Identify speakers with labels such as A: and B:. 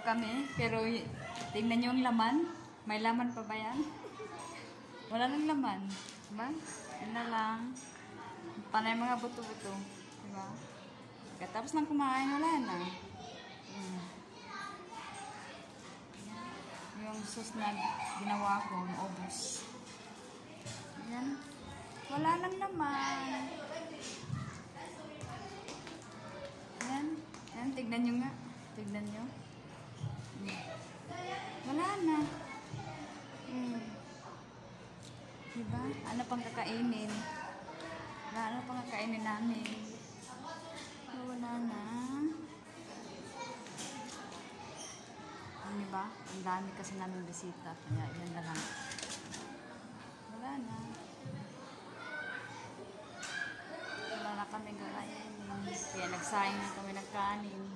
A: kami, pero tingnan nyo ang laman. May laman pa ba yan? Wala nang laman. Diba? Yun na lang. Panay mga buto-buto. Diba? Katapos nang kumain, wala na. Yung sauce na ginawa ko, naubos. Ayan. Wala nang laman. Ayan. Ayan, tignan nyo nga. Tignan nyo. Wala na. Diba? Ano pang kakainin? Ano pang kakainin namin? Wala na. Diba? Ang dami kasi namin bisita. Kaya yan na lang. Wala na. Wala na kami gakainin. Kaya nagsayang na kami ng kanin.